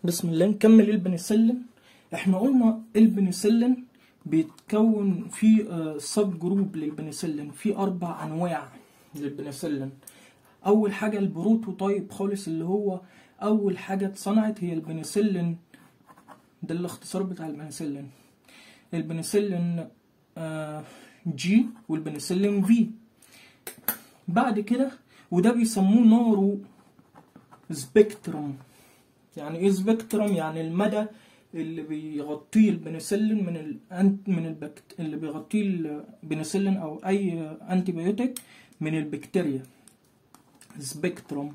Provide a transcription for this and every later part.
بسم الله. نكمل البنسلين. احنا قلنا البنسلين بيتكون في سب جروب للبنسلين، في 4 انواع للبنسلين. اول حاجه البروتوتايب خالص، اللي هو اول حاجه اتصنعت هي البنسلين. ده الاختصار بتاع البنسلين، البنسلين جي والبنسلين في. بعد كده وده بيسموه نورو سبيكتروم. يعني ايه سبيكتروم؟ يعني المدى اللي بيغطيه البنسلين اللي بيغطيه البنسلين او اي انتي بايوتيك من البكتيريا. سبيكتروم،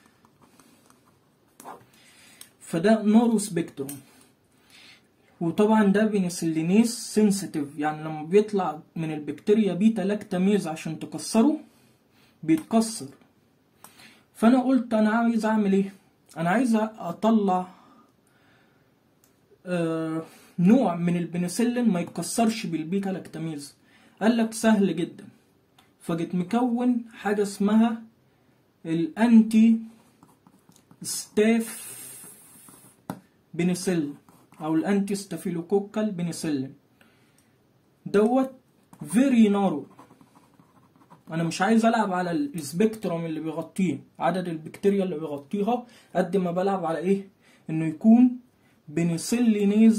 فده نورو سبيكتروم. وطبعا ده بنسلينيز سنسيتيف، يعني لما بيطلع من البكتيريا بيتا لاكتاميز عشان تكسره بيتكسر. فانا قلت انا عايز اعمل ايه؟ انا عايز اطلع نوع من البنسلين ما يتكسرش بالبيتا لاكتاميز. قال لك سهل جدا. فجيت مكون حاجه اسمها الانتي ستاف بنسلين او الانتي ستافيلوكوكال بنسلين. دوت فيري نارو. انا مش عايز العب على السبيكتروم اللي بيغطيه، عدد البكتيريا اللي بيغطيها، قد ما بلعب على ايه؟ انه يكون بنسلينيز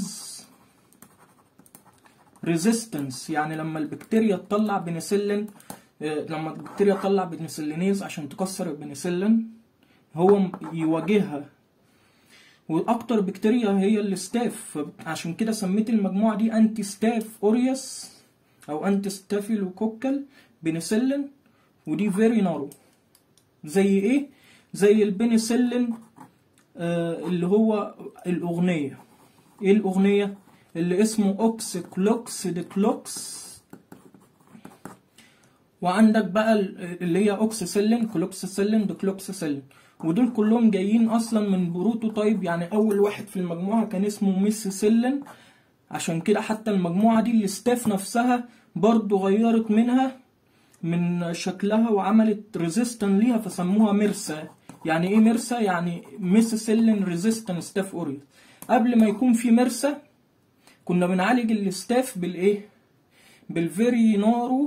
ريزيستنس. يعني لما البكتيريا تطلع بنسلين، لما البكتيريا تطلع بنسلينيز عشان تكسر البنسلين هو يواجهها. واكتر بكتيريا هي الستاف، عشان كده سميت المجموعه دي انتي ستاف اوريوس او انتي ستافيلوكوكال بنسلين. ودي فيري نارو. زي ايه؟ زي البنسلين اللي هو الاغنيه. ايه الاغنيه؟ اللي اسمه اوكس كلوكس ديكلوكس. وعندك بقى اللي هي اوكسيسيلين، كلوكسيسيلين، ديكلوكسيسيلين. ودول كلهم جايين اصلا من بروتوتايب. يعني اول واحد في المجموعه كان اسمه ميسيسيلين. عشان كده حتى المجموعه دي الستاف نفسها برضو غيرت منها من شكلها وعملت ريزيستن ليها فسموها ميرسا. يعني ايه ميرسا؟ يعني ميسيسيلين ريزيستن ستاف اوريوس. قبل ما يكون في ميرسا كنا بنعالج الستاف بالايه؟ بالفيري نارو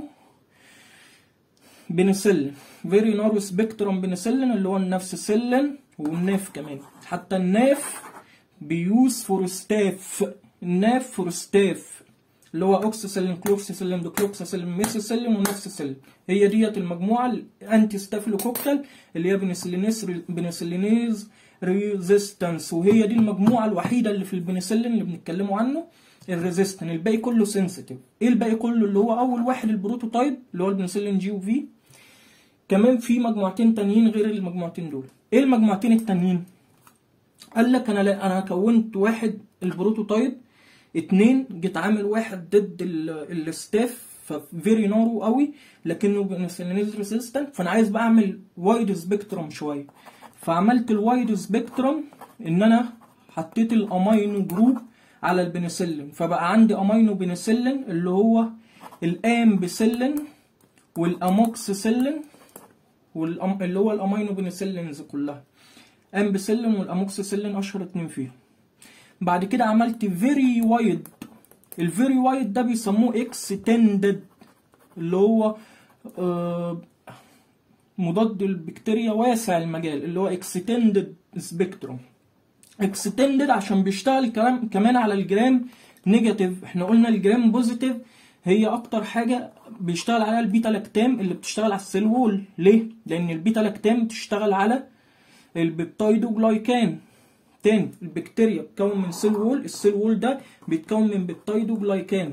بنسلين، فيري نارو سبيكتروم بنسلين، اللي هو النفس سلين والناف كمان. حتى الناف بيوز فور ستاف، الناف فور ستاف، اللي هو اوكسيسيلين، كلوكسيسيلين، ديكلوكسيسيلين، ميسيسيلين ونفسيسيلين. هي ديت المجموعه الانتي ستافيلوكوكال اللي هي بنسلينيز ريزيستنس. وهي دي المجموعه الوحيده اللي في البنسلين اللي بنتكلموا عنه الريزيستن. الباقي كله سنسيتيف. ايه الباقي كله؟ اللي هو اول واحد البروتوتايب اللي هو البنسلين جي وفي. كمان في مجموعتين تانيين غير المجموعتين دول. ايه المجموعتين التانيين؟ قال لك انا كونت واحد البروتوتايب، 2 جيت عامل واحد ضد الستاف ففيري نارو قوي لكنه بنسلينيز ريزيستنت. فانا عايز بقى اعمل وايد سبيكتروم شويه. فعملت الوايد سبيكتروم ان انا حطيت الامينو جروب على البنسلين. فبقى عندي امينو بنسلين اللي هو الامبسلين والاموكسيسيلين اللي هو الامينو بنسلينز كلها. امبسلين والاموكسيسيلين اشهر 2 فيهم. بعد كده عملت فيري وايد. الفيري وايد ده بيسموه اكستندد، اللي هو مضاد البكتيريا واسع المجال، اللي هو اكستندد سبيكتروم. اكستندد عشان بيشتغل كمان على الجرام نيجاتيف. احنا قلنا الجرام بوزيتيف هي اكتر حاجه بيشتغل عليها البيتا لاكتام اللي بتشتغل على السيل وول. ليه؟ لان البيتا لاكتام بتشتغل على البيبتايدوجلايكان. تاني، البكتيريا بتكون من سيل وول، السيل وول ده بيتكون من بيبتايدوجلايكان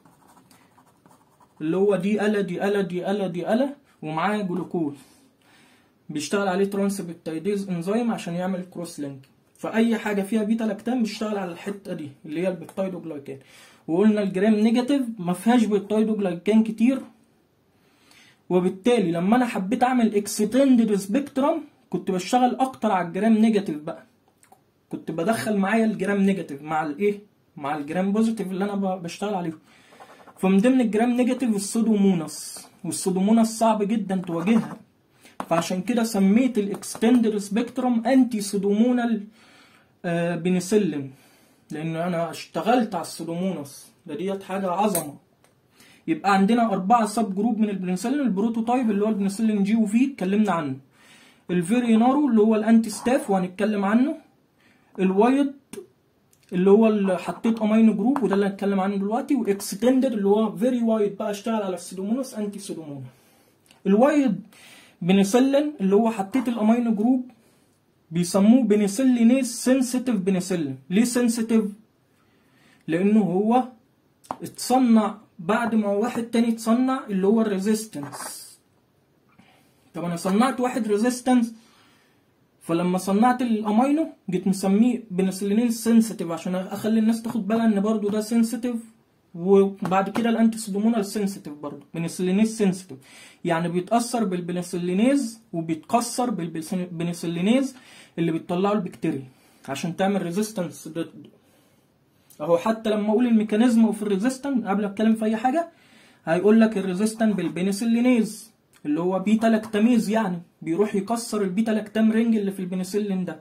اللي هو دي ألا دي ألا دي ألا دي ألا ومعاه جلوكوز. بيشتغل عليه ترانسبيبتايديز انزيم عشان يعمل كروس لينك. فأي حاجة فيها بيتا لاكتام بيشتغل على الحتة دي اللي هي البيبتايدوجلايكان. وقلنا الجرام نيجاتيف ما فيهاش بيبتايدوجلايكان كتير. وبالتالي لما أنا حبيت أعمل اكستندد سبيكترم كنت بشتغل أكتر على الجرام نيجاتيف بقى. كنت بدخل معايا الجرام نيجاتيف مع الايه؟ مع الجرام بوزيتيف اللي انا بشتغل عليهم. فمن ضمن الجرام نيجاتيف السودوموناس، والسودوموناس صعب جدا تواجهها. فعشان كده سميت الاكستندد سبيكتروم انتي سودومونال بنسلين، لان انا اشتغلت على السودوموناس ده، ديت حاجه عظمه. يبقى عندنا 4 سب جروب من البنسلين. البروتوتايب اللي هو البنسلين جي وفي اتكلمنا عنه، الفيري نارو اللي هو الانتي ستاف وهنتكلم عنه، الوايد اللي هو اللي حطيت امينو جروب وده اللي هنتكلم عنه دلوقتي، واكستندد اللي هو فيري وايد بقى اشتغل على السودوموناس انتي سودوموناس. الوايد بنسلين اللي هو حطيت الامينو جروب بيسموه بنسلينيز سنسيتيف بنسلين. ليه سنسيتيف؟ لانه هو اتصنع بعد ما واحد تاني اتصنع اللي هو الريزيستنس. طب انا صنعت واحد ريزيستنس، فلما صنعت الامينو جيت مسميه بنسلينيز سنسيتيف عشان اخلي الناس تاخد بالها ان برضو ده سنسيتيف. وبعد كده الانتي سودومونال سنسيتيف برضو، بنسلينيز سنسيتيف يعني بيتاثر بالبنسلينيز وبيتكسر بالبنسلينيز اللي بيطلعه البكتيريا عشان تعمل ريزيستنس ضده. اهو حتى لما اقول الميكانيزم اوف الريزيستنس قبل ما اتكلم في اي حاجه هيقول لك الريزيستنس بالبنسلينيز اللي هو بيتا لاكتاميز، يعني بيروح يكسر البيتا لاكتام رينج اللي في البنسلين ده،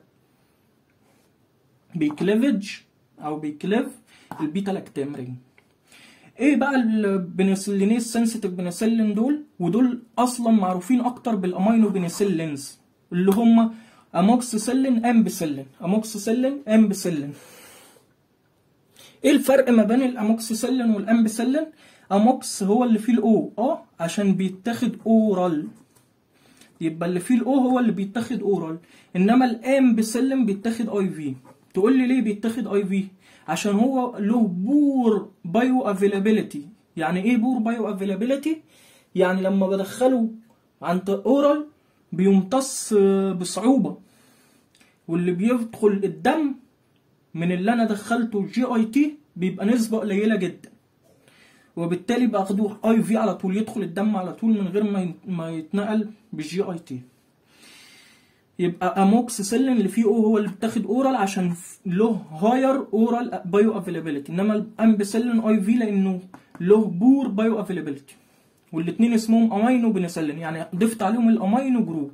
بيكليفج او بيكليف البيتا لاكتام رينج. ايه بقى البنسلينيز سنسيتيف بنسلين دول؟ ودول اصلا معروفين اكتر بالامينو بنسلينز اللي هم اموكسيسيلين امبيسيلين. اموكسيسيلين امبيسيلين. ايه الفرق ما بين الاموكسيسيلين والامبيسيلين؟ اموكس هو اللي فيه الاو عشان بيتاخد اورال، يبقى اللي فيه الاو هو اللي بيتاخد اورال، انما الامبيسيلين بيتاخد اي في. تقول لي ليه بيتاخد اي في؟ عشان هو له بور بايو افيلابيلتي. يعني ايه بور بايو افيلابيلتي؟ يعني لما بدخله عن اورال بيمتص بصعوبه، واللي بيدخل الدم من اللي انا دخلته جي اي تي بيبقى نسبه قليله جدا، وبالتالي باخدوه اي في على طول، يدخل الدم على طول من غير ما يتنقل بالجي اي تي. يبقى اموكسيسيلين اللي فيه او هو اللي بيتاخد اورال عشان له هاير اورال بايو افيلابيلتي، انما الامبيسيلين اي في لانه له بور بايو افيلابيلتي. والاثنين اسمهم امينو بنسلين، يعني ضفت عليهم الامينو جروب.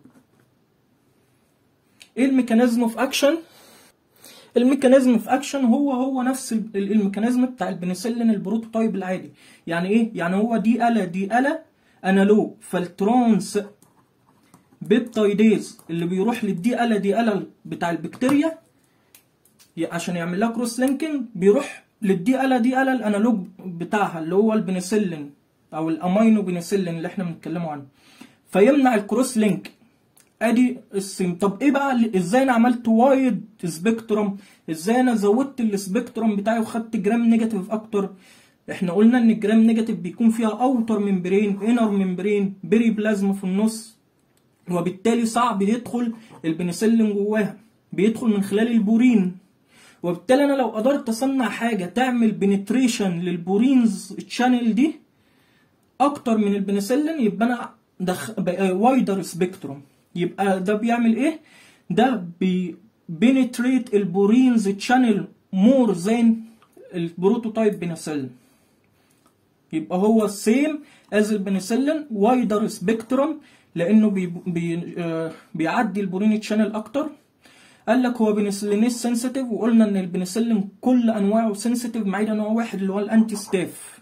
ايه الميكانيزم اوف اكشن؟ الميكانيزم اوف اكشن هو نفس الميكانيزم بتاع البنسلين البروتوتايب العادي. يعني ايه؟ يعني هو دي الا انالوج، فالترانس بيبتايديز اللي بيروح للدي الا بتاع البكتيريا عشان يعمل لها كروس لينكينج، بيروح للدي الا الانالوج بتاعها اللي هو البنسلين او الامينو بنسلين اللي احنا بنتكلموا عنه، فيمنع الكروس لينك. ادي السيم. طب ايه بقى ازاي انا عملت وايد سبيكترم؟ ازاي انا زودت السبيكترم بتاعي وخدت جرام نيجاتيف اكتر؟ احنا قلنا ان الجرام نيجاتيف بيكون فيها اوتر ممبرين، انر ممبرين، بيري بلازما في النص، وبالتالي صعب يدخل البنسلين جواها، بيدخل من خلال البورين. وبالتالي انا لو قدرت اصنع حاجه تعمل بنتريشن للبورينز الشانل دي اكتر من البنسلين، يبقى انا بقى وايدر سبيكتروم. يبقى ده بيعمل ايه؟ ده بيبنتريت البورينز تشانل مور زين البروتوتايب بنسلين. يبقى هو سيم از البنسلين وايدر سبيكتروم لانه بيعدي البورين تشانل اكتر. قال لك هو بنسلينيز سنسيتيف، وقلنا ان البنسلين كل انواعه سنسيتيف ما عدا نوع واحد اللي هو الانتي ستاف.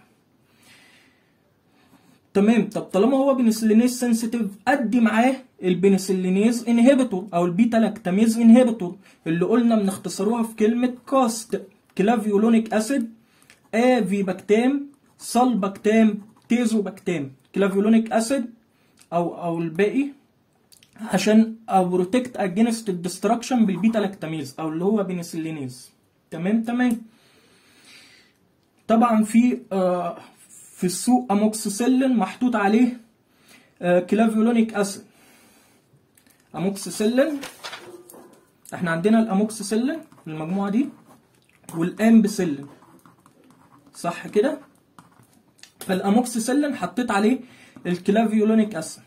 تمام. طب طالما هو بنسلينيز سنسيتيف ادي معاه البنسلينيز انهبيتور او البيتا لاكتاميز انهبيتور اللي قلنا بنختصروها في كلمه كاست، كلافيولونيك اسيد، افيباكتام، سالباكتام، تيزوباكتام. كلافيولونيك اسيد او الباقي عشان بروتكت اجينست الدستركشن بالبيتا لاكتاميز او اللي هو بنسلينيز. تمام. طبعا في السوق اموكسيسيلين محطوط عليه كلافيولونيك اسيد. اموكسيسيلين احنا عندنا الاموكسيسيلين المجموعه دي والامبيسيلين، صح كده؟ فالاموكسيسيلين حطيت عليه الكلافيولونيك اسيد.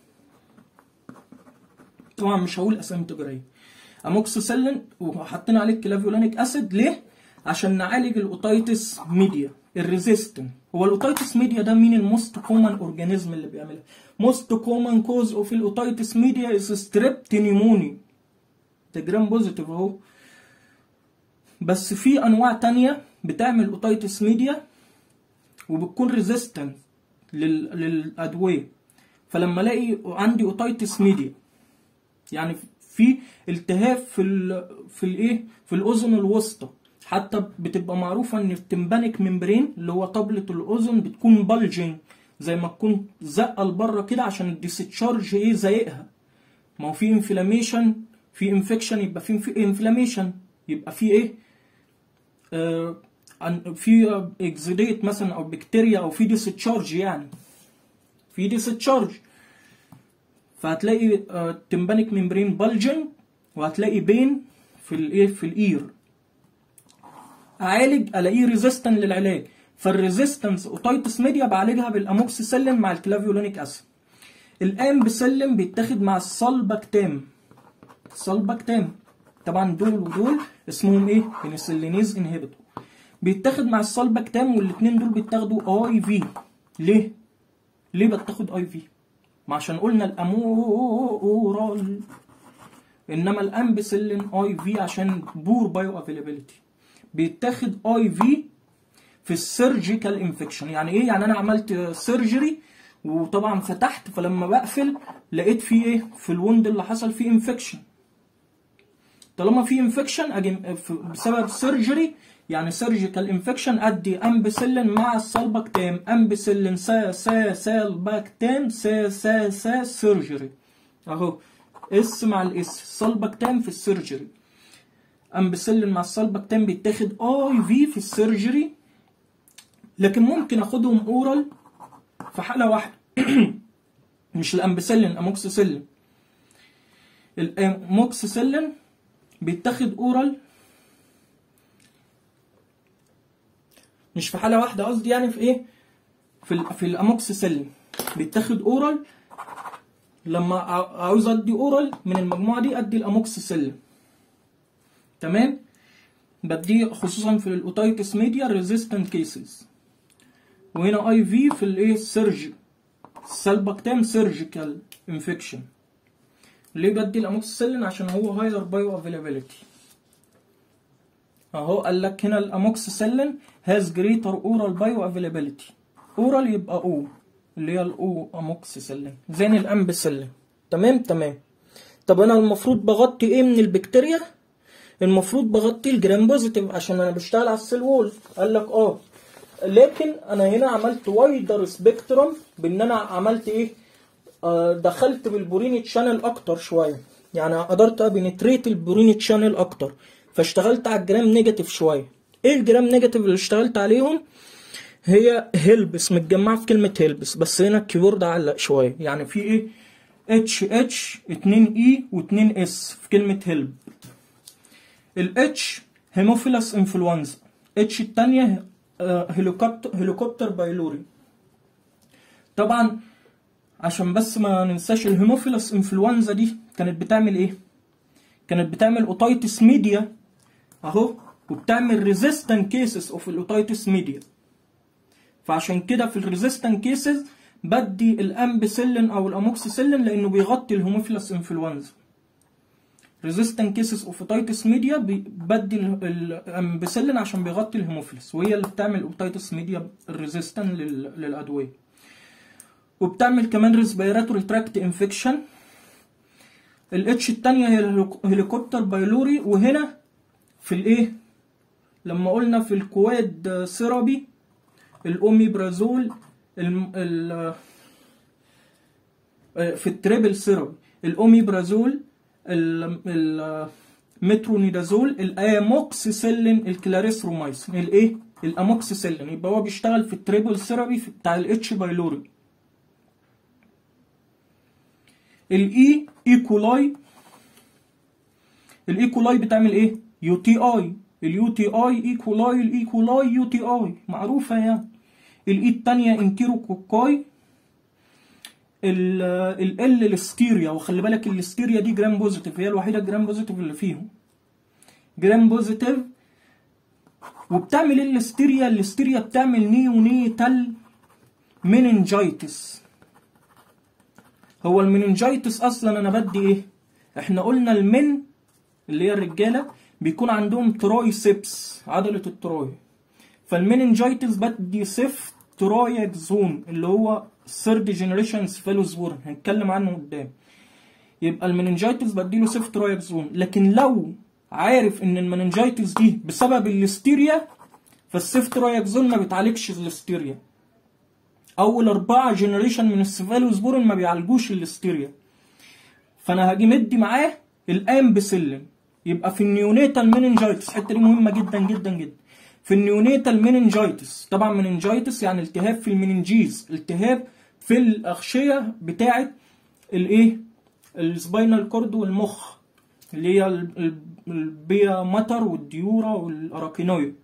طبعا مش هقول اسامي تجاريه. اموكسيسيلين وحطينا عليه الكلافيولونيك اسيد ليه؟ عشان نعالج الاوتايتس ميديا الريزيستنت. هو الاوتايتس ميديا ده مين الموست كومن اورجانيزم اللي بيعملها؟ موست كومن كوز اوف الاوتايتس ميديا از ستريبت نيموني. ده جرام بوزيتيف اهو. بس في انواع تانية بتعمل اوتايتس ميديا وبتكون ريزيستنت للادويه. فلما الاقي عندي اوتايتس ميديا يعني في التهاب في الاذن الوسطى، حتى بتبقى معروفه ان التمبانيك ممبرين اللي هو طبله الاذن بتكون بلجنج، زي ما تكون زقه لبره كده عشان الديستشارج زايقها. ما هو في انفلاميشن، في انفكشن، يبقى في انفلاميشن، يبقى في في اكزيديت مثلا او بكتيريا او في ديستشارج، يعني في ديستشارج. فهتلاقي تمبانيك ممبرين بلجن، وهتلاقي بين في الاير. اعالج الاقيه ريزيستنت للعلاج. فالريزيستنس اوتايتس ميديا بعالجها بالاموكسيسيلين مع الكلافيولونيك اسيد. الامبسيلين بيتاخد مع السلباكتام. طبعا دول ودول اسمهم ايه؟ بنسلينيز انهبيتور. بيتاخد مع السلباكتام، والاثنين دول بيتاخدوا اي في. ليه بتاخد اي في؟ ما عشان قلنا الامورال، انما الامبسيلين اي في عشان بور بايو افيلابيلتي. بيتاخد اي في السيرجيكال انفكشن. يعني ايه؟ يعني انا عملت سيرجري وطبعا فتحت، فلما بقفل لقيت فيه ايه؟ في الوند اللي حصل فيه انفكشن. طالما في انفكشن بسبب سيرجري، يعني سيرجيكال انفكشن، ادي امبسيلين مع السلباكتام. امبسيلين سلباكتام سيرجري اهو، اس مع الاس، سلباكتام في السيرجري. امبسيلين مع السلباكتام بيتاخد اي في السيرجري، لكن ممكن اخدهم اورال في حاله واحده. مش الامبسيلين، اموكسيسيلين. الاموكسيسيلين بيتاخد اورال مش في حاله واحده، قصدي يعني في ايه؟ في الاموكسيسيلين بيتاخد اورال. لما عاوز ادي اورال من المجموعه دي ادي الاموكسيسيلين، تمام؟ بديه خصوصا في الاوتايتس ميديا ريزيستنت كيسز. وهنا اي في الايه؟ سيرجي السلباكتام سيرجيكال انفكشن. ليه بدي الاموكسيسيلين؟ عشان هو هاير بايو افيلابيلتي. اهو قال لك هنا الاموكسيسيلين هاز جريتر اورال بايو افيلابيلتي. اورال يبقى او اللي هي الاو اموكسيسيلين زي الامبسيلين. تمام. طب انا المفروض بغطي ايه من البكتيريا؟ المفروض بغطي الجرام بوزيتيف عشان انا بشتغل على السيل وول. قال لك لكن انا هنا عملت وايدر سبيكترم، بان انا عملت ايه؟ دخلت بالبوريني تشانل اكتر شويه، يعني قدرت ابنتريت البوريني تشانل اكتر، فاشتغلت على الجرام نيجاتيف شويه. ايه الجرام نيجاتيف اللي اشتغلت عليهم؟ هي هيلبس، متجمعه في كلمه هيلبس، بس هنا الكيبورد علق شويه. يعني في ايه؟ اتش 2 اي و2 اس في كلمه هيلب. الاتش هيموفيلس انفلونزا، اتش الثانيه هيليكوبتر بايلوري. طبعا عشان بس ما ننساش الهيموفيلس انفلونزا دي كانت بتعمل ايه؟ كانت بتعمل اوتايتس ميديا اهو، وبتعمل ريزيستنت كيسز اوف الاوتايتس ميديا. فعشان كده في الريزيستنت كيسز بدي الامبسيلين او الاموكسيسيلين لانه بيغطي الهيموفيلس انفلونزا. ريزيستنت كيسز اوف اوتايتس ميديا بدي الامبسيلين عشان بيغطي الهيموفيلس، وهي اللي بتعمل اوتايتس ميديا ريزيستنت للادويه. وبتعمل كمان ريسبيراتوري تراكت انفكشن. الاتش الثانيه هي هيليكوبتر بايلوري. وهنا في الايه؟ لما قلنا في الكواد ثيرابي الاوميبرازول، في التريبل ثيرابي الاوميبرازول، المترونيدازول، الاموكسيسيلين، الكلاريثرومايسين، الايه؟ الاموكسيسيلين. يبقى هو بيشتغل في التريبل ثيرابي بتاع الاتش بايلوري. الاي ايكولاي، الايكولاي بتعمل ايه؟ يو تي اي، اليو تي اي ايكولاي، الايكولاي يو تي اي معروفه يعني. الاي الثانيه انتيروكوكاي، الستيريا. وخلي بالك الستيريا دي جرام بوزيتيف، هي الوحيده جرام بوزيتيف اللي فيهم، جرام بوزيتيف. وبتعمل ايه الستيريا؟ الستيريا بتعمل نيونيتال مننجايتس. هو المننجايتس اصلا انا بدي ايه؟ احنا قلنا المن اللي هي الرجاله بيكون عندهم ترايسبس، عضلة التراي. فالمننجايتس بدي سيفترايكزون اللي هو ثيرد جنريشن سيفالوسبورين، هنتكلم عنه قدام. يبقى المننجايتس بديله سيفترايكزون. لكن لو عارف ان المننجايتس دي بسبب الليستيريا، فالسيفترايكزون ما بتعالجش الليستيريا. اول 4 جنريشن من السيفالوسبورين ما بيعالجوش الليستيريا، فانا هاجي مدي معاه الامبسلين. يبقى في النيونيتال مننجايتس، الحته دي مهمه جدا جدا جدا. في النيونيتال مننجايتس، طبعا مننجايتس يعني التهاب في المننجيز، التهاب في الاغشيه بتاعه الايه، السباينال كورد والمخ، اللي هي البيا ماتر والديورا والاراكينويد.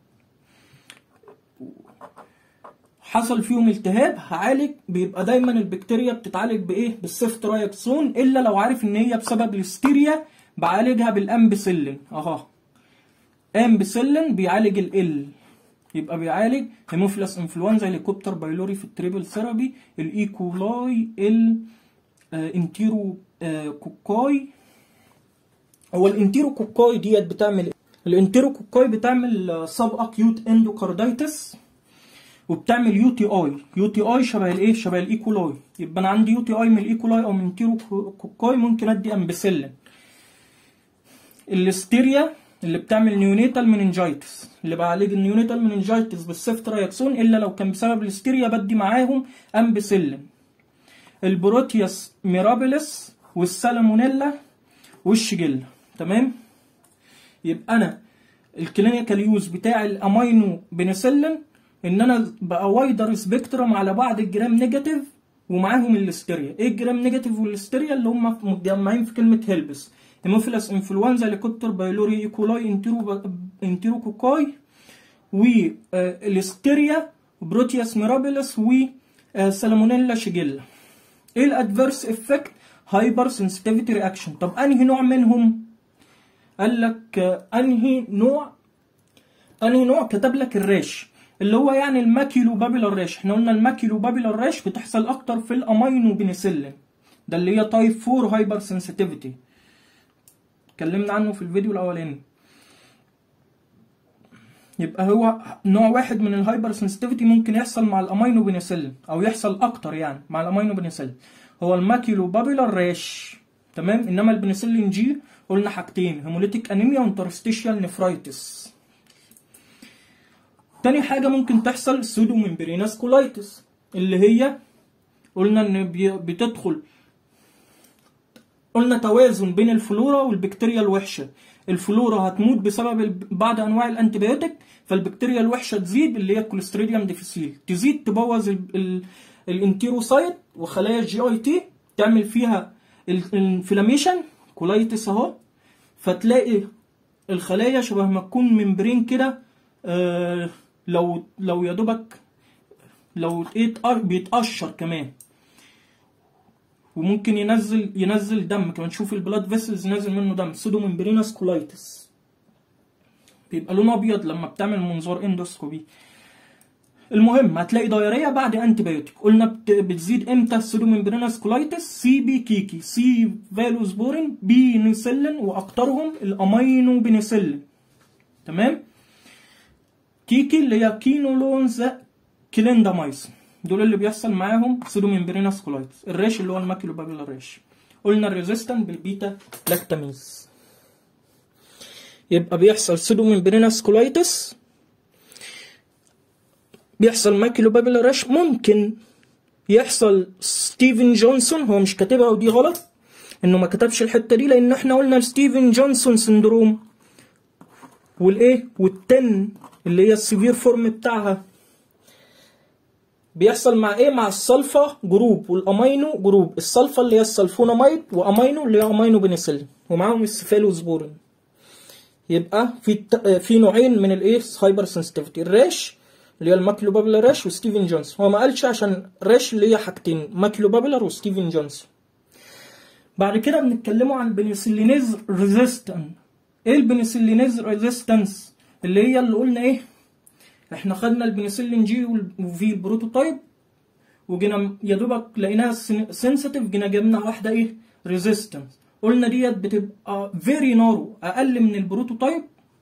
حصل فيهم التهاب، هعالج. بيبقى دايما البكتيريا بتتعالج بايه؟ بالسيفترايكسون، الا لو عارف ان هي بسبب الهستيريا بعالجها بالامبسلين. اهو امبسلين بيعالج ال، يبقى بيعالج هيموفيلس انفلونزا، هيليكوبتر بايلوري في التريبل ثيرابي، الايكولاي، الانتيرو كوكاي. هو الانتيرو كوكاي ديت بتعمل ايه؟ الانتيرو كوكاي بتعمل سب اكيوت اندوكاردايتس، وبتعمل يو تي اي. يو تي اي شبه الايه؟ شبه الايكولاي. يبقى انا عندي يو تي اي من الايكولاي او من انتيرو كوكاي، ممكن ادي امبسلين. الليستيريا اللي بتعمل نيونيتال مننجايتس، اللي بعالج النيونيتال مننجايتس بالسيفترايكسون، الا لو كان بسبب الليستيريا بدي معاهم امبسلين. البروتياس ميرابيلس والسالمونيلا والشيجيلا. تمام؟ يبقى انا الكلينيكال يوز بتاع الامينو بنسلين ان انا بقى وايدر سبيكترم على بعض الجرام نيجاتيف ومعاهم الليستيريا. ايه الجرام نيجاتيف والليستيريا؟ اللي هم متجمعين في كلمه هيلبس، هيموفيلس انفلونزا، هيليكوبتر بايلوري، ايكولاي، انتيرو كوكاي، والليستيريا، بروتياس ميرابيلس، وسالمونيلا شيجيلا. ايه الادفيرس افكت؟ هايبر سنسيتيفيتي رياكشن. طب انهي نوع منهم؟ قال لك انهي نوع كتب لك الريش، اللي هو يعني الماكيلو بابيلار ريش. احنا قلنا الماكيلو بابيلار ريش بتحصل اكتر في الامينو بنسلين، ده اللي هي تايب 4 هايبر سنسيتيفيتي، اتكلمنا عنه في الفيديو الاولاني. يبقى هو نوع واحد من الهايبر سنسيتيفيتي ممكن يحصل مع الامينو بنسلين، او يحصل اكتر يعني مع الامينو بنسلين، هو الماكيلو بابيلار ريش. تمام؟ انما البنسلين جي قلنا حاجتين، هيموليتيك انيميا وانترستيشيال نفرايتس. تاني حاجة ممكن تحصل سودو ممبرينس كولايتس، اللي هي قلنا ان بتدخل، قلنا توازن بين الفلورا والبكتيريا الوحشة. الفلورا هتموت بسبب بعض انواع الانتيبيوتيك، فالبكتيريا الوحشة تزيد، اللي هي الكوليستريديوم ديفيسيل، تزيد تبوظ الانتيروسايت وخلايا الجي اي تي، تعمل فيها الانفلاميشن كولايتس اهو. فتلاقي الخلايا شبه ما تكون ممبرين كده، لو يا دوبك لو بيتقشر كمان، وممكن ينزل دم كمان. شوف البلاد فيسلز نازل منه دم، سودو ممبرينس كولايتس، بيبقى لونه ابيض لما بتعمل منظار اندوسكوبي. المهم هتلاقي دايريه بعد انتيبيوتيك. قلنا بتزيد امتى السودو ممبرينس كولايتس؟ سي بي كيكي، سي فالوسبورين، بي نيسلين، واكترهم الامينو بنسلين. تمام؟ كيكي اللي هي كينولونز كليندامايسين، دول اللي بيحصل معاهم سودو ممبرينس كولايتس. الريش اللي هو الماكيلو بابيلار ريش. قلنا الريزيستنت بالبيتا لاكتاميز. يبقى بيحصل سودو ممبرينس كولايتس، بيحصل ماكيلو بابيلار ريش، ممكن يحصل ستيفن جونسون. هو مش كاتبها ودي غلط انه ما كتبش الحته دي، لان احنا قلنا ستيفن جونسون سندروم والايه والتن اللي هي السيفير فورم بتاعها بيحصل مع ايه؟ مع السلفا جروب والامينو جروب. السلفا اللي هي السلفوناميد، وامينو اللي هي امينو بنسلين، ومعاهم السيفالوسبورين. يبقى في نوعين من الايه هايبر سنسيتيفيتي، الريش اللي هي الماكيلو بابيلار ريش وستيفن جونسون. هو ما قالش عشان ريش اللي هي حاجتين، ماكيلو بابيلار وستيفن جونسون. بعد كده بنتكلموا عن البنسلينيز ريزيستنس. ايه البنسلينيز ريزيستنس؟ اللي هي اللي قلنا ايه، احنا خدنا البنسلين جي وفي البروتوتايب، وجينا يا دوبك لقيناها سنسيتيف، جينا جبنا واحده ايه ريزيستنس. قلنا ديت بتبقى فيري نارو، اقل من البروتوتايب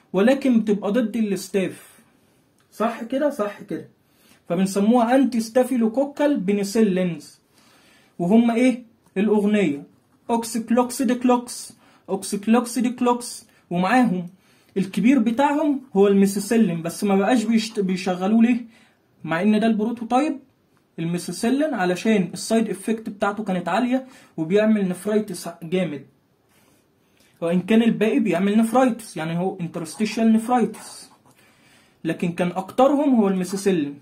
ولكن بتبقى ضد الستاف. صح كده؟ صح كده. فبنسموها انتي ستافيلوكوكال بنسلينز. وهم ايه؟ الاغنيه اوكسيكلوكسيديكلوكس، اوكسيكلوكسيديكلوكس، ومعاهم الكبير بتاعهم هو الميسيسيلين، بس ما بقاش بيشغلوه ليه؟ مع ان ده البروتوتايب الميسيسيلين علشان السايد افكت بتاعته كانت عاليه وبيعمل نفرايتس جامد، وان كان الباقي بيعمل نفرايتس، يعني هو انترستيشال نفرايتس، لكن كان اكترهم هو الميسيسيلين.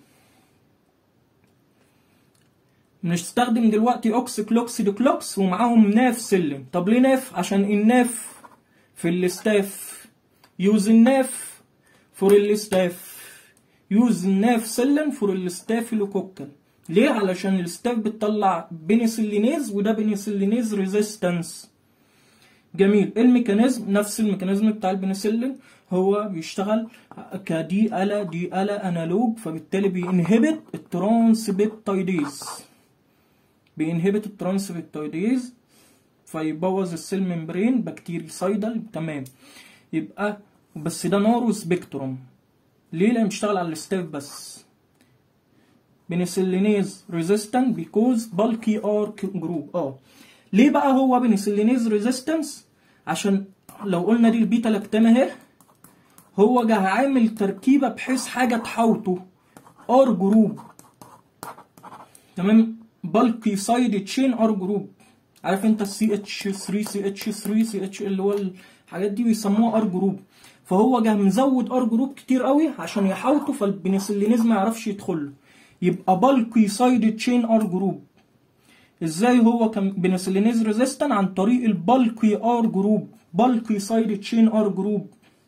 بنستخدم دلوقتي اوكسيكلوكسيديكلوكس ومعاهم ناف سلين. طب ليه ناف؟ عشان الناف في الستاف، يوز الناف فور الستاف، يوز الناف سلين فور الستافيلوكوكال. ليه؟ علشان الستاف بتطلع بنسلينيز، وده بنسلينيز ريزيستنس. جميل. الميكانيزم نفس الميكانيزم بتاع البنسلين، هو بيشتغل كدي الا انالوج، فبالتالي بينهبت الترانسبيبتايديز، بينهبت الترانسبيبتايديز فيبوظ السيل ممبرين بكتيريسايدال. تمام. يبقى بس ده نارو سبيكتروم. ليه؟ لان بيشتغل على الستاف بس. بنسلينيز ريزيستنت بيكوز بالكي ار جروب. ليه بقى هو بنسلينيز ريزيستنس؟ عشان لو قلنا دي البيتا لاكتام اهي، هو جه عامل تركيبه بحيث حاجه تحاوطه ار جروب. تمام. بالكي سايد تشين ار جروب. عارف انت السي اتش 3 سي اتش 3 سي اتش اللي هو الحاجات دي بيسموها ار جروب، فهو جه مزود ار جروب كتير قوي عشان يحاوطه، فالبنسلينيز ما يعرفش يدخله، يبقى بالكي سايد تشين ار جروب. ازاي هو كان بنسلينيز ريزيستنت؟ عن طريق البالكي ار جروب، بالكي سايد تشين ار جروب.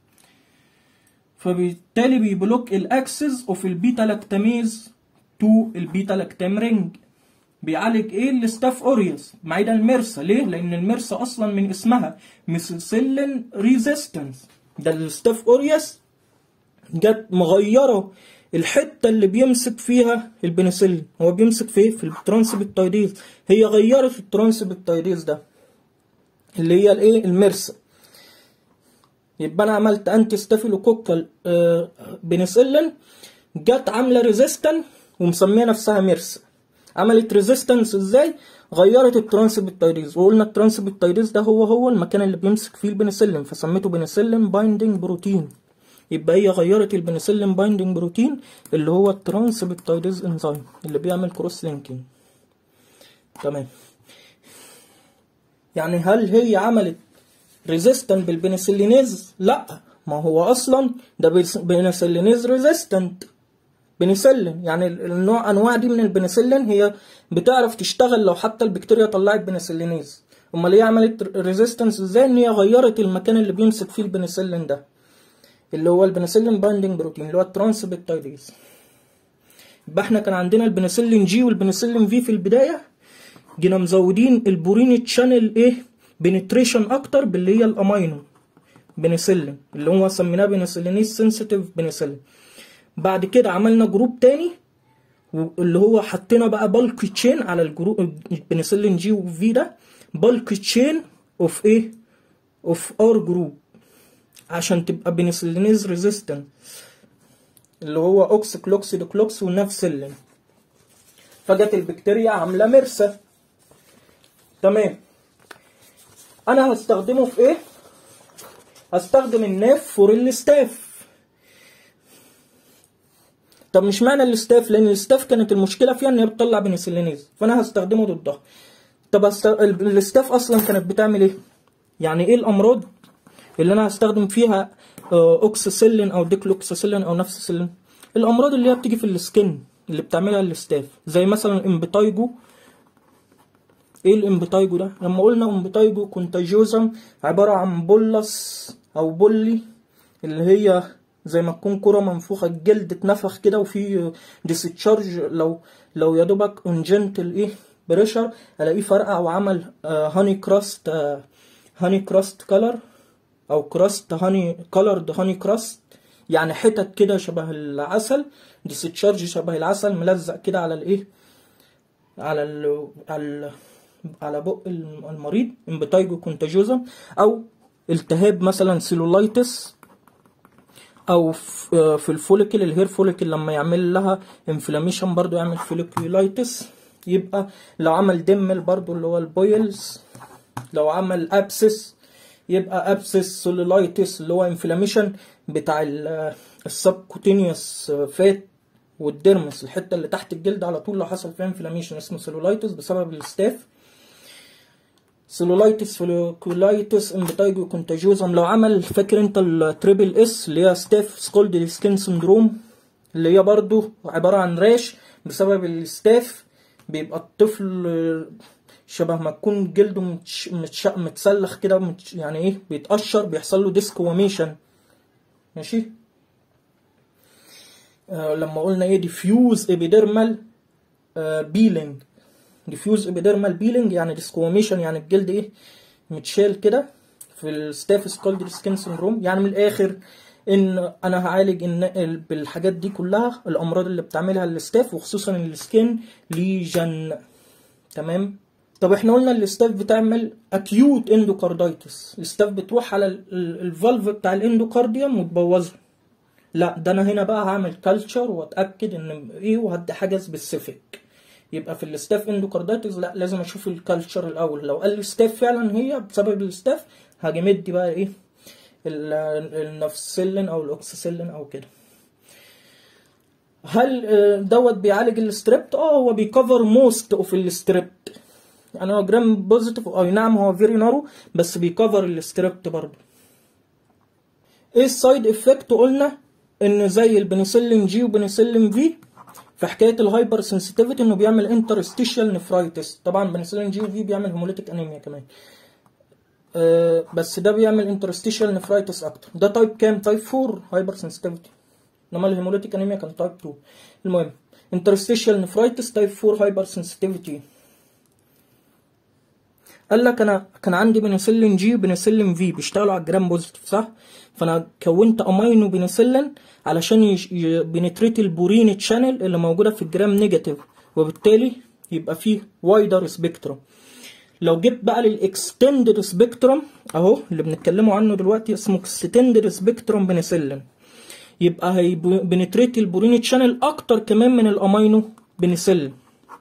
فبالتالي بيبلوك الاكسس اوف البيتا لاكتاميز تو البيتا لاكتام رينج. بيعالج ايه؟ الستاف اوريوس معايا الميرسا. ليه؟ لان الميرسا اصلا من اسمها ميسيسيلين ريزيستنس. ده الستاف اوريوس جت مغيره الحته اللي بيمسك فيها البنسلين. هو بيمسك في الترانسبيبتايديز، هي غيرت الترانسبيبتايديز ده اللي هي الايه؟ الميرسا. يبقى انا عملت انتي ستافيلوكوكال بنسلين، جت عامله ريزيستنت ومسميه نفسها ميرسا. عملت ريزيستنس ازاي؟ غيرت الترانسبيبتايديز، وقلنا الترانسبيبتايديز ده هو المكان اللي بيمسك فيه البنسلين، فسميته بنسلين بايندينج بروتين. يبقى هي غيرت البنسلين بايندينج بروتين اللي هو الترانسبيبتايديز انزيم اللي بيعمل كروس لينكينج. تمام. يعني هل هي عملت ريزيستنت بالبنسلينيز؟ لا، ما هو اصلا ده بنسلينيز ريزيستنت بنسلين. يعني انواع دي من البنسلين هي بتعرف تشتغل لو حتى البكتيريا طلعت بنسلينيز. امال هي عملت ريزيستنس ازاي؟ ان هي غيرت المكان اللي بيمسك فيه البنسلين ده اللي هو البنسلين بايندينج بروتين اللي هو الترانسبيبتايديز. يبقى احنا كان عندنا البنسلين جي والبنسلين في البدايه، جينا مزودين البورين تشانل ايه؟ بنتريشن اكتر باللي هي الامينو بنسلين اللي هو سميناه بنسلينيز سنسيتيف بنسلين. بعد كده عملنا جروب تاني اللي هو حطينا بقى بالك تشين على الجروب البنسلين جي وفي ده، بالك تشين اوف ايه؟ اوف ار جروب، عشان تبقى بنسلينيز ريزيستنت اللي هو اوكسيكلوكسيديكلوكس ونافسلين. فجت البكتيريا عامله مرسى. تمام. انا هستخدمه في ايه؟ هستخدم الناف فور الستاف. طب مش معنى الستاف؟ لان الستاف كانت المشكله فيها ان هي بتطلع بنسلينيز، فانا هستخدمه ضدها. طب الستاف اصلا كانت بتعمل ايه؟ يعني ايه الامراض اللي انا هستخدم فيها اوكسيسيلين او ديكلوكسيسيلين او نافسيسيلين؟ الامراض اللي هي بتيجي في السكن اللي بتعملها الستاف، زي مثلا الامبيتايجو. ايه الامبيتايجو ده؟ لما قلنا امبيتايجو كونتاجيوزم عباره عن بولس او بولي، اللي هي زي ما تكون كرة منفوخة، الجلد اتنفخ كده وفي ديستشارج. لو يا دوبك انجنتل ايه بريشر الاقيه فرقع وعمل هاني كراست كلر او كراست هاني كلرد هاني كراست، يعني حتت كده شبه العسل، ديستشارج شبه العسل ملزق كده على الايه، على بق المريض. امبيتايجو كونتاجيوزم. او التهاب مثلا سيلولايتس او في الفوليكل، الهير فوليكل لما يعمل لها انفلاميشن برضو يعمل فوليكولايتس. يبقى لو عمل دمل برضو اللي هو البويلز، لو عمل ابسس يبقى ابسس سولولايتس اللي هو انفلاميشن بتاع السبكوتينيوس فات والديرمس، الحته اللي تحت الجلد على طول لو حصل فيها انفلاميشن اسمه سيلولايتس بسبب الستاف. سيلولايتس، فوليكولايتس، امبيتايجو كونتاجيوزم. لو عمل، فاكر انت التريبل اس اللي هي ستاف سكولد سكين سندروم، اللي هي برضو عباره عن راش بسبب الستاف، بيبقى الطفل شبه ما تكون جلده متسلخ كده، يعني ايه، بيتقشر، بيحصل له ديسكواميشن. ماشي. لما قلنا ايه ديفيوز ابيديرمال بيلينج، ديفيوز ابيديرمال بيلينج يعني ديسكواميشن، يعني الجلد ايه متشال كده في الستاف سكولد سكين سندروم. يعني من الاخر ان انا هعالج ان بالحاجات دي كلها الامراض اللي بتعملها الستاف، وخصوصا السكين ليجن. تمام. طب احنا قلنا الستاف بتعمل اكيوت اندوكاردايتس، الستاف بتروح على الفالف بتاع الاندوكارديوم وتبوظها. لا، ده انا هنا بقى هعمل كالتشر واتاكد ان ايه، وهدي حاجه سبيسيفيك. يبقى في الستاف اندوكاردايتس لا، لازم اشوف الكالتشر الاول. لو قال لي ستاف فعلا هي بسبب الستاف، هاجي مدي بقى ايه النفسلين او الاوكسيسيلين او كده. هل دوت بيعالج الستريبت؟ هو بيكفر موست اوف الستريبت، يعني هو جرام بوزيتيف، اي نعم هو فيري نارو، بس بيكفر الستريبت برضه. ايه السايد افكت؟ قلنا ان زي البنسلين جي وبنسلين في، في حكايه الهايبر سنسيتيفيتي انه بيعمل انترستيشال نفرايتس. طبعا بنسلين جي وفي بيعمل هيموليتيك انيميا كمان، بس ده بيعمل انترستيشال نفرايتس اكتر. ده تايب كام؟ تايب 4 هايبر سنسيتيفيتي، انما الهيموليتيك انيميا كان تايب 2. المهم انترستيشال نفرايتس تايب 4 هايبر سنسيتيفيتي. قال لك انا كان عندي بنسلين جي وبنسلين في بيشتغلوا على الجرام بوزيتيف، صح؟ فانا كونت امينو بنسلين علشان بنتريت البورين تشانل اللي موجوده في الجرام نيجاتيف، وبالتالي يبقى فيه وايدر سبيكتروم. لو جيت بقى للاكستندد سبيكتروم اهو اللي بنتكلموا عنه دلوقتي، اسمه اكستندد سبيكتروم بنسلين، يبقى هي بنتريت البورين تشانل اكتر كمان من الامينو بنسلين.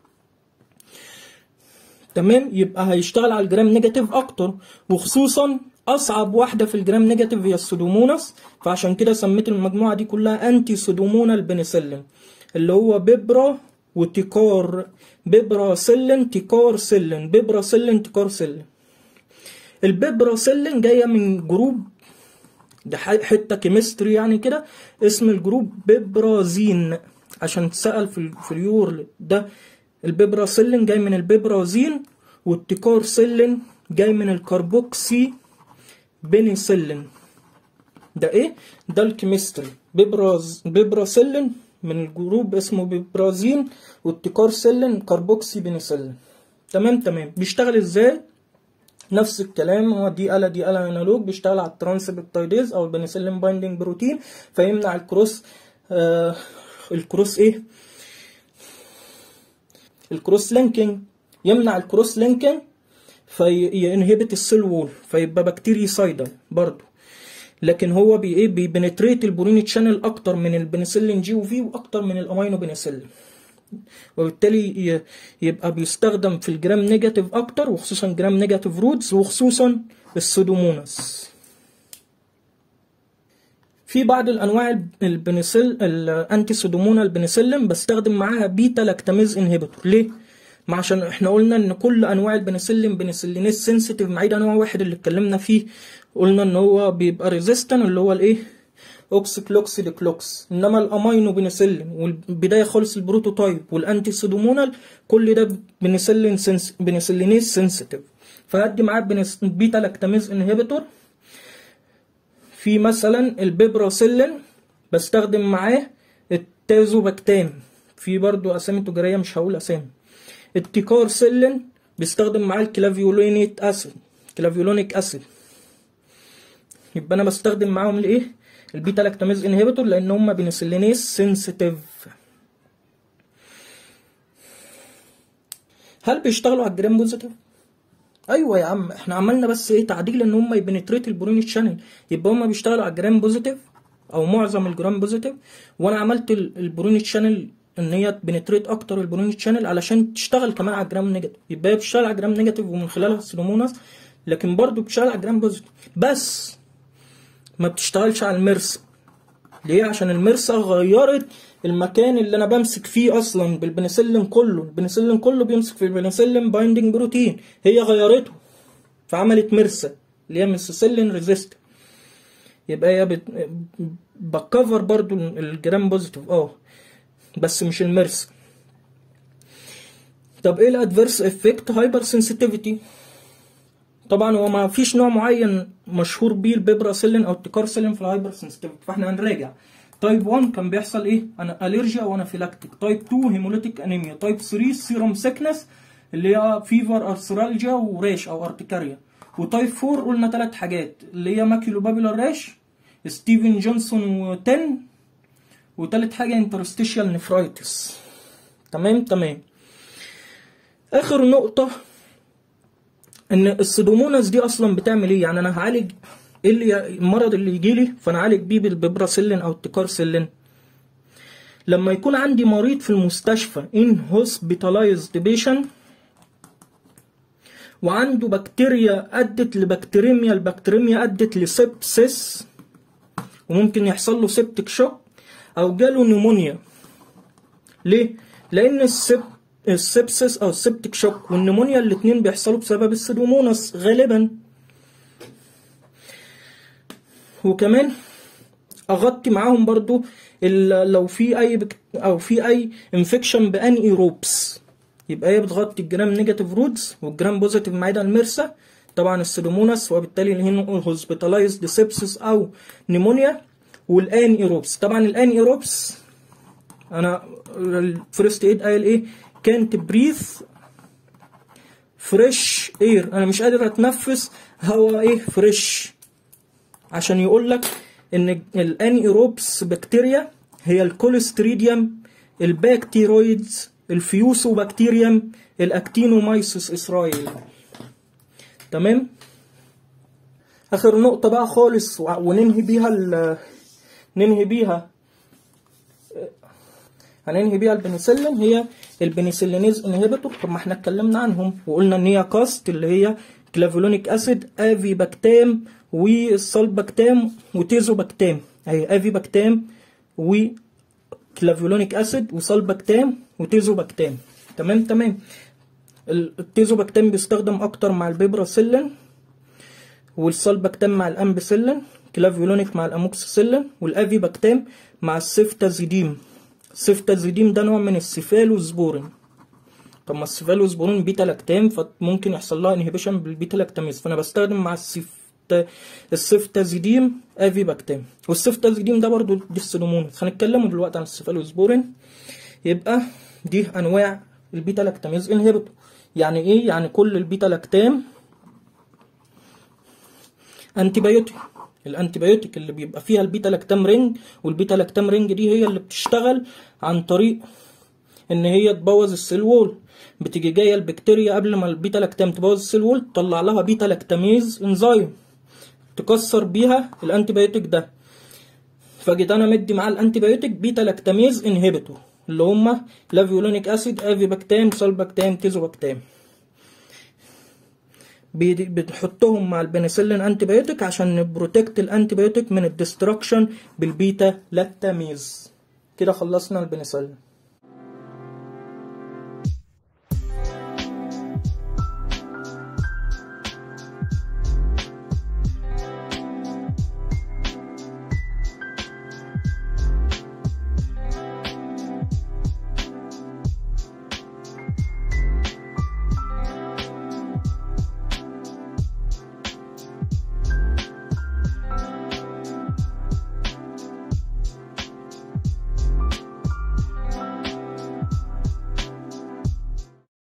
تمام. يبقى هيشتغل على الجرام نيجاتيف اكتر، وخصوصا اصعب واحده في الجرام نيجاتيف هي السودوموناس. فعشان كده سميت المجموعه دي كلها انتي سودومونال بنسلين، اللي هو بيبرا وتيكار، بيبرا سلين تيكار سلين، بيبرا سلين تيكار سلين. البيبرا سلين جايه من جروب، ده حته كيمستري يعني كده، اسم الجروب بيبرازين، عشان اتسال في اليورل ده. البيبراسيلين جاي من البيبرازين، والتيكارسيلين جاي من الكربوكسي بنسلين. ده ايه؟ ده الكيمستري. بيبراسيلين من الجروب اسمه بيبرازين، والتيكارسيلين كربوكسي بنسلين. تمام. بيشتغل ازاي؟ نفس الكلام، هو دي آلة انالوج، بيشتغل على الترانسبيبتايديز او البنسلين بايندينج بروتين، فيمنع الكروس ايه؟ الكروس لينكينج، يمنع الكروس لينكينج فينهبت السيل وول، فيبقى بكتيري سايدر برضو. لكن هو بيبنتريت البورين تشانل اكتر من البنسلين جي وفي، واكتر من الامينو بنسلين، وبالتالي يبقى بيستخدم في الجرام نيجاتيف اكتر، وخصوصا جرام نيجاتيف رودز، وخصوصا السودوموناس. في بعض الانواع الانتي سودومونال بنسلين بستخدم معاها بيتا لاكتاميز انهبيتور. ليه؟ ما عشان احنا قلنا ان كل انواع البنسلين بنسلينيز سنسيتيف، ما عدا نوع واحد اللي اتكلمنا فيه قلنا ان هو بيبقى ريزيستنت، اللي هو الايه؟ اوكسيكلوكس ديكلوكس. انما الامينو بنسلين والبدايه خالص البروتوتايب والانتي سودومونال كل ده بنسلينيز سنسيتيف، فهدي معاه بيتا لاكتاميز انهبيتور. في مثلا البيبراسيلين بستخدم معاه التازوباكتام، في برضو اسامي تجاريه مش هقول اسامي. التيكارسيلين بستخدم معاه الكلافيولونيك اسيد. يبقى انا بستخدم معاهم الايه؟ البيتا لاكتاميز انهبيتور، لان هم بنسلينيز سنسيتيف. هل بيشتغلوا على الجرام بوزيتيف؟ ايوه يا عم، احنا عملنا بس ايه؟ تعديل ان هم يبنتريت البورين تشانل، يبقى هم بيشتغلوا على الجرام بوزيتيف او معظم الجرام بوزيتيف، وانا عملت البروني تشانل ان هي بنتريت اكتر البروني تشانل علشان تشتغل كمان على الجرام نيجاتيف، يبقى هي بتشتغل على الجرام نيجاتيف ومن خلالها السودوموناس، لكن برضو بتشتغل على الجرام بوزيتيف بس ما بتشتغلش على المرسى. ليه؟ عشان المرسى غيرت المكان اللي انا بمسك فيه اصلا بالبنسلين كله، البنسلين كله بيمسك في البنسلين بايندنج بروتين، هي غيرته فعملت مرسى اللي هي ميثيسيلين ريزيست، يبقى هي بتكفر برضو الجرام بوزيتيف بس مش المرسى. طب ايه الادفيرس افكت؟ هايبر سنسيتيفيتي. طبعا هو ما فيش نوع معين مشهور بيه البيبراسيلين او التيكارسيلين في الهايبر سنسيتيفيتي، فاحنا هنراجع. تايب 1 كان بيحصل ايه؟ انا الرجيا وانافيلاكتيك. تايب 2 هيموليتيك انيميا. تايب 3 سيروم سيكنس اللي هي فيفر ارثرالجيا وريش او ارتكاريا. وتايب 4 قلنا 3 حاجات اللي هي ماكيلو بابيلار ريش، ستيفن جونسون و10، وتالت حاجه انترستيشيال نفرايتس. تمام. اخر نقطه ان السودوموناس دي اصلا بتعمل ايه؟ يعني انا هعالج ايه اللي المرض اللي يجي لي فانا اعالج بيه بالبيبراسيلين او التيكارسيلين. لما يكون عندي مريض في المستشفى ان هوسبيتالايزد بيشن وعنده بكتيريا ادت لبكتيريميا، البكتيريميا ادت لسبسس وممكن يحصل له سيبتك شوك او جاله نيمونيا. ليه؟ لان السبسس او السبتك شوك والنيمونيا الاتنين بيحصلوا بسبب السودوموناس غالبا. وكمان اغطي معاهم برضو لو في اي انفكشن بانيروبس، يبقى هي بتغطي الجرام نيجاتيف رودز والجرام بوزيتيف معايا المرسى، طبعا السودوموناس وبالتالي هوسبيتالايزد سيبسس او نيمونيا، والانيروبس. طبعا الانيروبس انا الفيرست ايد قايل ايه؟ كانت بريث فريش اير، انا مش قادر اتنفس هواء فريش، عشان يقول لك ان الانيروبس بكتيريا هي الكوليستريديوم، الباكتيرويدز، الفيوسو بكتيريوم، الاكتينومايسيس اسرائيل. تمام. اخر نقطه بقى خالص وننهي بيها البنسلين هي البنسلينيز انهبيتور. طب ما احنا اتكلمنا عنهم وقلنا ان هي كاست اللي هي كلافولونيك اسيد، افيباكتام والسلباكتام وتيزوباكتام. اهي افيباكتام وكلافولونيك اسيد وسلباكتام وتيزوباكتام. تمام. التيزوباكتام بيستخدم اكتر مع البيبراسيلين، والسلباكتام مع الامبيسيلين، كلافولونيك مع الاموكسيسيلين، والافيباكتام مع السيفتازيديم. السيفتازيديم ده نوع من السيفالوسبورين. طب ما السيفالوسبورين بيتا لاكتام فممكن يحصل لها انهبيشن بالبيتا لاكتاميز، فانا بستخدم مع السيفتازيديم افيباكتام. والسيفتازيديم ده برضو دي السودوموناس، هنتكلموا دلوقتي عن السيفالوسبورين. يبقى دي انواع البيتا لاكتاميز انهبيتور. يعني ايه؟ يعني كل البيتا لاكتام انتيبيوتيك. الانتيبيوتيك اللي بيبقى فيها البيتا لاكتام رينج، والبيتا لاكتام رينج دي هي اللي بتشتغل عن طريق ان هي تبوظ السيل وول. بتيجي جايه البكتيريا قبل ما البيتا لاكتام تبوظ السيل وول تطلع لها بيتا لاكتاميز انزيم تكسر بيها الانتيبيوتيك ده، فجيت انا مدي مع الانتيبيوتيك بيتا لاكتاميز انهبيتور اللي هم لافيولونيك اسيد، افيباكتام، سلباكتام، تيزوباكتام. بتحطهم مع البنسلين انتيبيوتيك عشان نبروتكت الانتيبيوتيك من الدستركشن بالبيتا لاكتاميز. كده خلصنا البنسلين.